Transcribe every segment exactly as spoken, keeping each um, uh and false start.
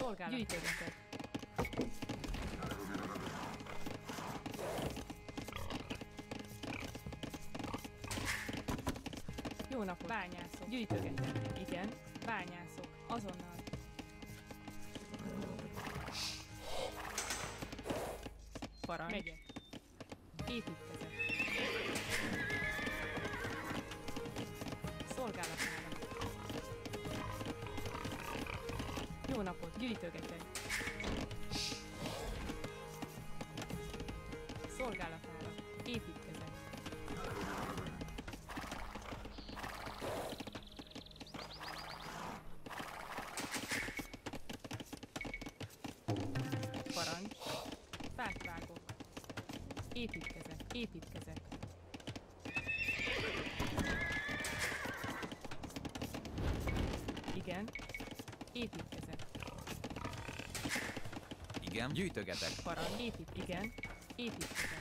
Szolgálat. Gyűjtögetek. Jó napot. Bányászok. Gyűjtögetek. Igen. Bányászok. Azonnal. Parancs. Megyek. Építkezek. Szolgálatára. Jó napot. Gyűjtögetek. Szolgálatára. Építkezek. Parancs. Fát vágok. Építkezek. Építkezek. Igen. Építkezek. Igen, gyűjtögetek. Parancs. Épít. Igen. Építkezek.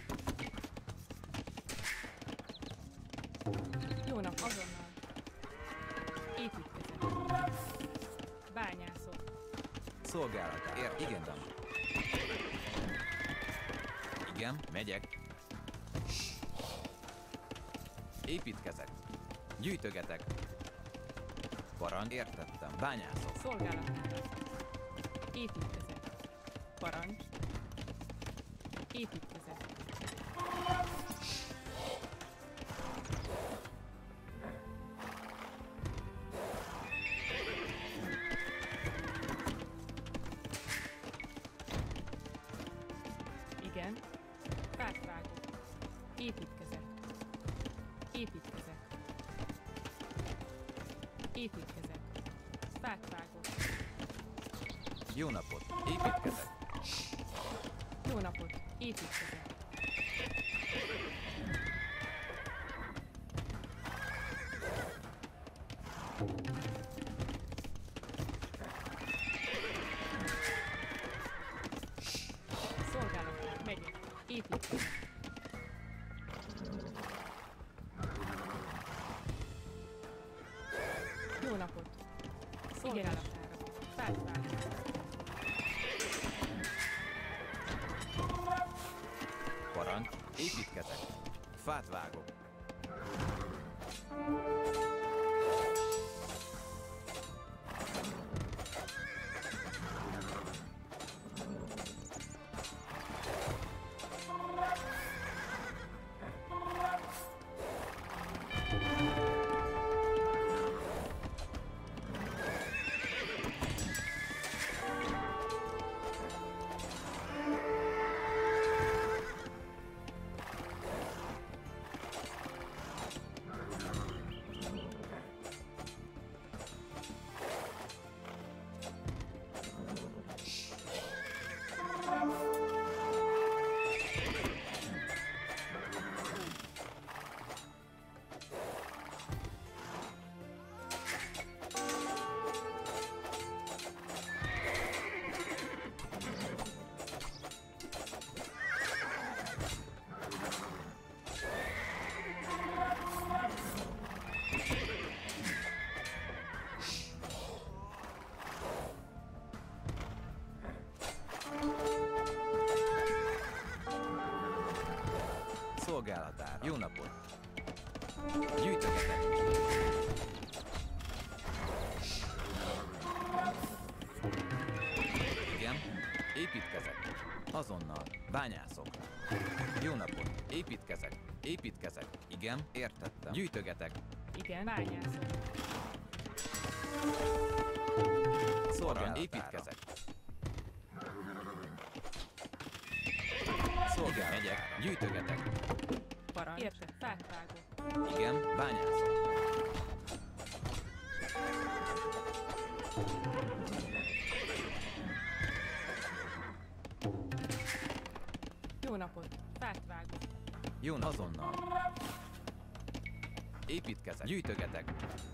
Jó nap, azonnal. Építkezek. Bányászok. Szolgálatára. Ér, igen, dam. Igen, megyek. Építkezek. Gyűjtögetek. Parancs. Értettem. Bányászok. Szolgálatára. Építkezek. Parancs. Építkezek. Igen. Fát vágok. Építkezek. Építkezek. Építkezek. Fát vágok. Jó napot. Építkezek. Jó napot. Építkezek. Szolgálatára. Megyek. Építkezek. Jó napot. Szolgálatára. Fát vágok. Parancs. Építkezek. Fát vágok. Szolgálatára. Jó napot. Gyűjtögetek. Igen. Építkezek. Azonnal. Bányászok. Jó napot. Építkezek. Építkezek. Igen. Értettem. Gyűjtögetek. Igen. Bányászok. Szolgálatára. Építkezek. Szolgálatára. Megyek. Gyűjtögetek. Parancs. Érted. Fát vágok. Igen. Bányászok. Jó napot. Fát vágok. Jó, azonnal. Építkezek. Gyűjtögetek.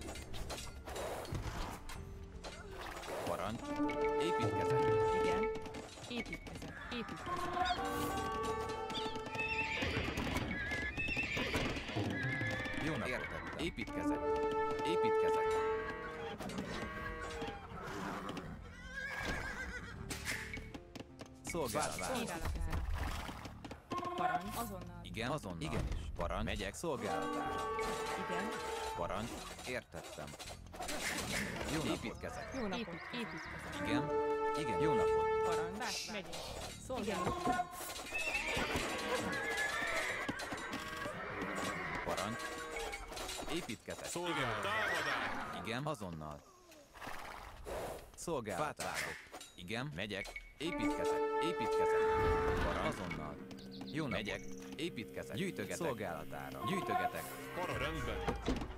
Parancs. Építkezek. Igen. Építkezek. Építkezek. Jó napot. Értettem. Építkezek. Építkezek. Szolgálatára. Szolgálatára. Parancs. Azonnal. Igen, azonnal. Igenis. Parancs. Megyek szolgálatára. Igen. Parancs. Értettem. Jó napot. Építkezek. Jó napot. Épít, építkezek. Igen. Igen, jó napot. Parancs. Megyek. Szolgálatára. Parancs. Építkezek. Szolgálat. Támadás. Igen, azonnal. Szolgálatára. Igen, megyek. Építkezek. Építkezek. Parancs. Azonnal. Jó napot. Megyek. Építkezek. Gyűjtögetek. Szolgálatára. Gyűjtögetek. Para rendben.